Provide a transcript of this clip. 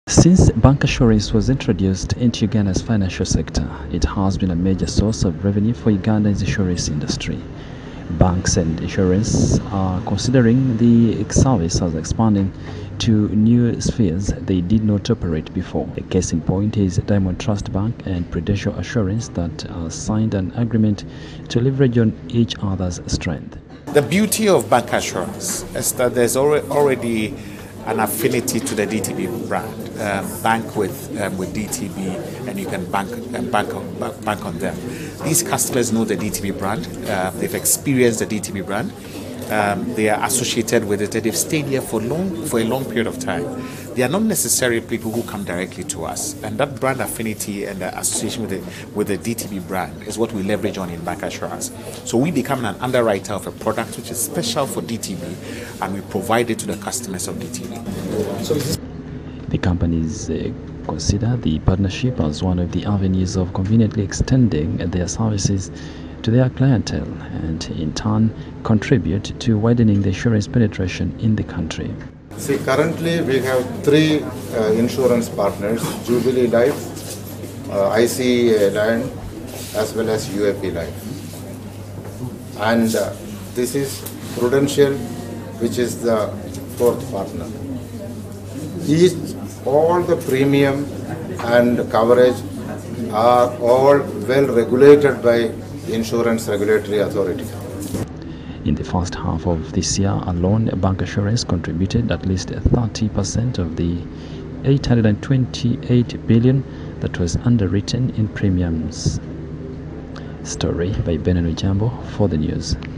Since bancassurance was introduced into Uganda's financial sector, it has been a major source of revenue for Uganda's insurance industry. Banks and insurance are considering the service as expanding to new spheres they did not operate before. A case in point is Diamond Trust Bank and Prudential Assurance that signed an agreement to leverage on each other's strength. The beauty of bancassurance is that there's already an affinity to the DTB brand. Bank with DTB, and you can bank on them. These customers know the DTB brand. They've experienced the DTB brand. They are associated with it. They've stayed here for a long period of time. They are not necessarily people who come directly to us, and that brand affinity and the association with the DTB brand is what we leverage on in bancassurance. So we become an underwriter of a product which is special for DTB, and we provide it to the customers of DTB. The companies consider the partnership as one of the avenues of conveniently extending their services to their clientele and in turn contribute to widening the insurance penetration in the country. See, currently we have three insurance partners: Jubilee Life, ICA Land, as well as UAP Life. And this is Prudential, which is the fourth partner. All the premium and coverage are all well regulated by Insurance Regulatory Authority. In the first half of this year alone, bancassurance contributed at least 30% of the 828 billion that was underwritten in premiums. Story by Benin Ujambo for the news.